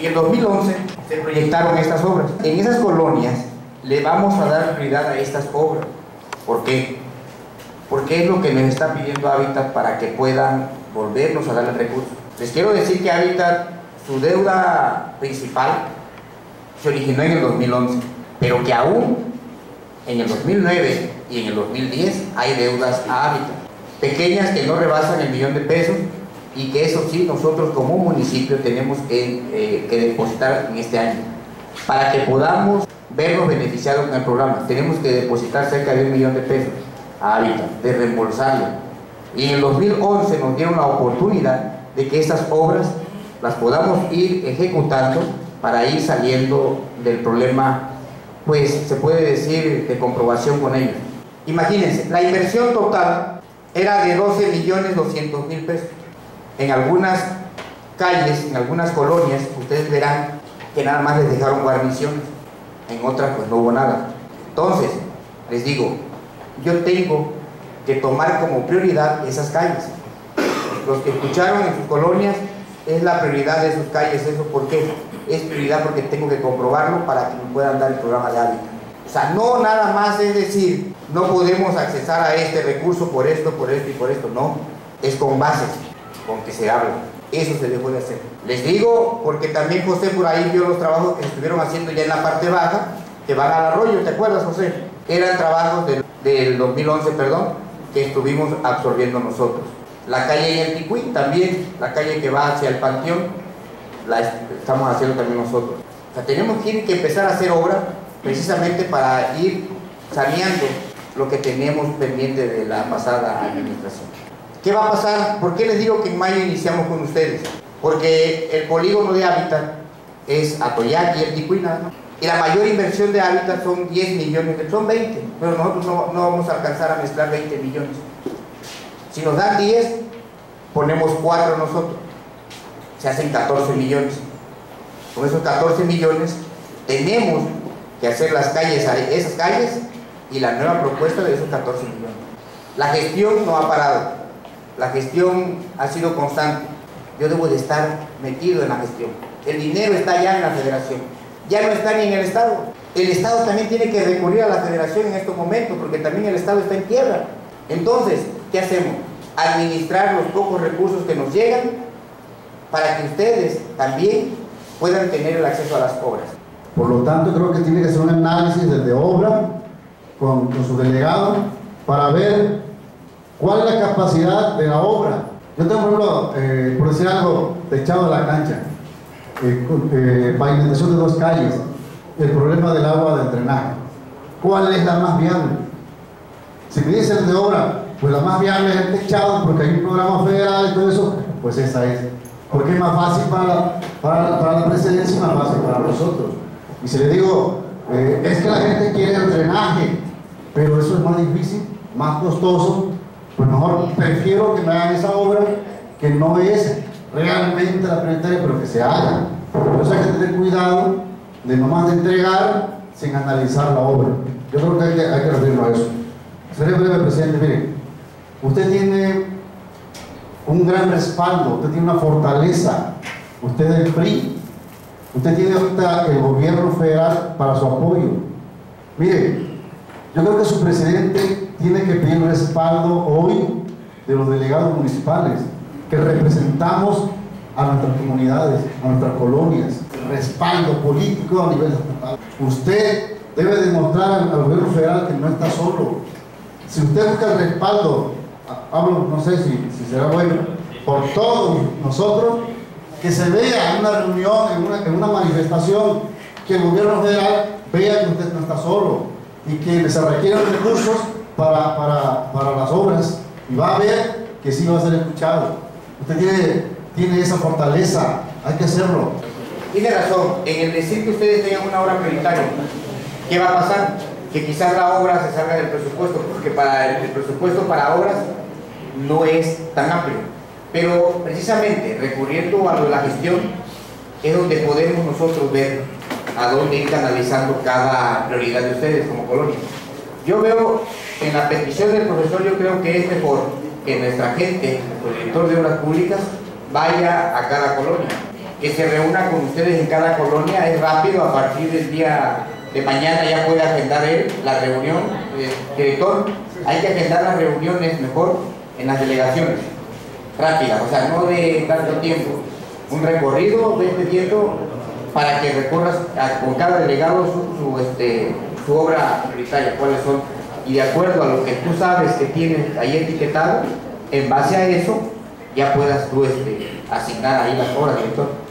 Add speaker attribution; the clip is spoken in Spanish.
Speaker 1: el 2011 se proyectaron estas obras. En esas colonias le vamos a dar prioridad a estas obras. ¿Por qué? Porque es lo que nos está pidiendo Hábitat para que puedan volvernos a dar el recurso. Les quiero decir que Hábitat, su deuda principal se originó en el 2011, pero que aún en el 2009 y en el 2010 hay deudas a Hábitat, pequeñas que no rebasan el $1.000.000 y que eso sí nosotros como municipio tenemos que depositar en este año. Para que podamos vernos beneficiados con el programa, tenemos que depositar cerca de $1.000.000 a Hábitat, de reembolsarlo. Y en el 2011 nos dieron la oportunidad de que estas obras las podamos ir ejecutando para ir saliendo del problema, pues se puede decir, de comprobación con ellos. Imagínense, la inversión total era de $12.200.000. En algunas calles, en algunas colonias, ustedes verán que nada más les dejaron guarniciones, en otras pues no hubo nada. Entonces, les digo, yo tengo que tomar como prioridad esas calles. Los que escucharon en sus colonias, es la prioridad de sus calles. ¿Eso por qué? Es prioridad porque tengo que comprobarlo para que me puedan dar el programa de Hábitat. O sea, no nada más es decir, no podemos accesar a este recurso por esto y por esto. No, es con bases, con que se habla. Eso se dejó de hacer. Les digo porque también José por ahí vio los trabajos que estuvieron haciendo ya en la parte baja, que van al arroyo, ¿te acuerdas, José? Eran trabajos del 2011, perdón, que estuvimos absorbiendo nosotros. La calle en el Ticuí, también la calle que va hacia el Panteón, la estamos haciendo también nosotros. O sea, tenemos que empezar a hacer obra precisamente para ir saneando lo que tenemos pendiente de la pasada administración. ¿Qué va a pasar? ¿Por qué les digo que en mayo iniciamos con ustedes? Porque el polígono de Hábitat es Atoyac y el Ticuí nada más. Y la mayor inversión de Hábitat son 10 millones, son 20, pero nosotros no vamos a alcanzar a mezclar 20 millones. Si nos dan 10, ponemos 4 nosotros, se hacen 14 millones. Con esos 14 millones tenemos que hacer las calles, esas calles y la nueva propuesta de esos 14 millones. La gestión no ha parado, la gestión ha sido constante. Yo debo de estar metido en la gestión. El dinero está ya en la federación, ya no está ni en el Estado. El Estado también tiene que recurrir a la federación en estos momentos porque también el Estado está en quiebra. Entonces, ¿qué hacemos? Administrar los pocos recursos que nos llegan para que ustedes también puedan tener el acceso a las obras.
Speaker 2: Por lo tanto, creo que tiene que ser un análisis desde obra con su delegado para ver cuál es la capacidad de la obra. Yo tengo, por ejemplo, por decir algo, techado de la cancha, pavimentación de 2 calles, el problema del agua del drenaje. ¿Cuál es la más viable? Si me dicen de obra, pues la más viable es el techado, porque hay un programa federal y todo eso, pues esa es. Porque es más fácil para la presidencia y más fácil para nosotros. Y si le digo, es que la gente quiere el drenaje, pero eso es más difícil, más costoso, pues mejor prefiero que me hagan esa obra que no es realmente la prioritaria, pero que se haga. Entonces hay que tener cuidado de nomás de entregar sin analizar la obra. Yo creo que hay que referirnos a eso. Seré breve, presidente. Mire, usted tiene un gran respaldo, usted tiene una fortaleza, usted es el PRI, usted tiene ahorita el gobierno federal para su apoyo. Mire, yo creo que su presidente tiene que pedir respaldo hoy de los delegados municipales que representamos a nuestras comunidades, a nuestras colonias, el respaldo político a nivel estatal. Usted debe demostrar al gobierno federal que no está solo. Si usted busca el respaldo, hablo, no sé si será bueno, por todos nosotros, que se vea en una reunión, en una manifestación, que el gobierno federal vea que usted no está solo y que se requieren recursos para las obras y va a ver que sí va a ser escuchado. Usted tiene esa fortaleza, hay que hacerlo.
Speaker 1: Tiene razón, en el decir que ustedes tengan una obra prioritaria, ¿qué va a pasar? Que quizás la obra se salga del presupuesto, porque el presupuesto para obras no es tan amplio. Pero precisamente recurriendo a la gestión es donde podemos nosotros ver a dónde ir canalizando cada prioridad de ustedes como colonia. Yo veo en la petición del profesor, yo creo que es mejor que nuestra gente, nuestro director de obras públicas, vaya a cada colonia. que se reúna con ustedes en cada colonia, es rápido, a partir del día de mañana ya puede agendar él la reunión. Director, hay que agendar las reuniones mejor en las delegaciones, rápidas, o sea, no de tanto tiempo, un recorrido, vete viendo para que recorras con cada delegado su obra prioritaria, cuáles son, y de acuerdo a lo que tú sabes que tienes ahí etiquetado, en base a eso ya puedas tú asignar ahí las obras, director.